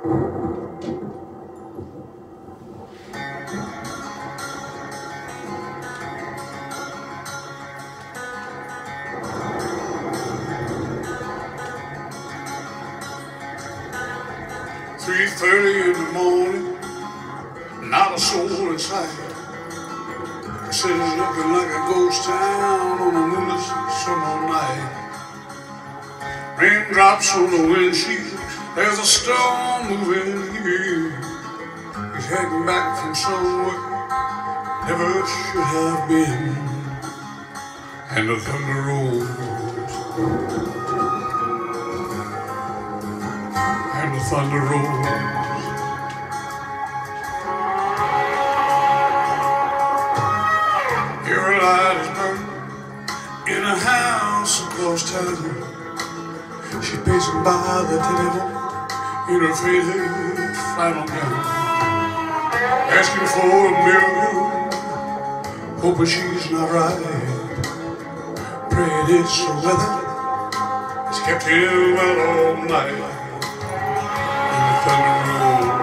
3:30 in the morning, not a soul in sight. The city's looking like a ghost town on a moonless summer night. Raindrops on the windshield, there's a storm moving in. He's heading back from somewhere never should have been. And the thunder rolls, and the thunder rolls. Every light is burning in a house across town. She's pacing by the telephone in her faded flannel gown, asking for a miracle, hoping she's not right. Praying it's the weather, it's kept him out all night. And the thunder rolls,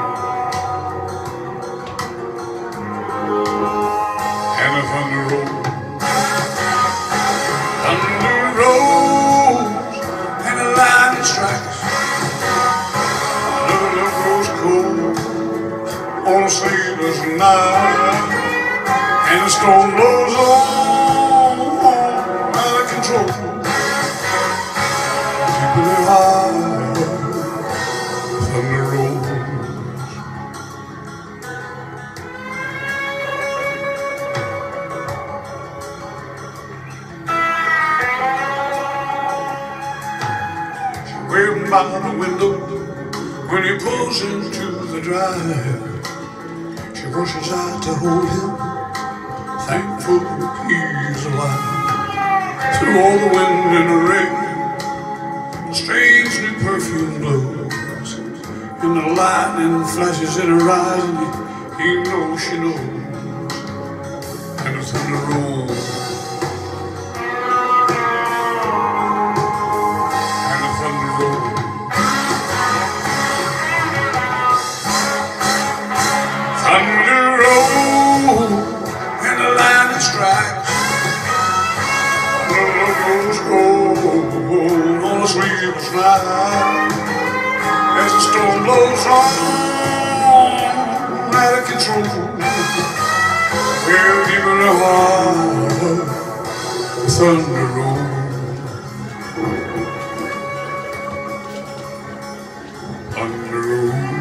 and the thunder rolls. Thunder rolls, and the lightning strikes. Another love grows cold on a sleepless night, and the storm blows on out of control. Keeping it high, the thunder rolls. Waiting by the window when he pulls into the drive. She rushes out to hold him, thankful he's alive. Through all the wind and the rain, a strange new perfume blows, and the lightning flashes in her eyes, and he knows she knows. And the thunder rolls, and the thunder rolls. Thunder rolls, and the lightning strikes. The love goes cold on a sleepless night, as the storm blows on out of control. Well, even a while, the thunder rolls, thunder rolls.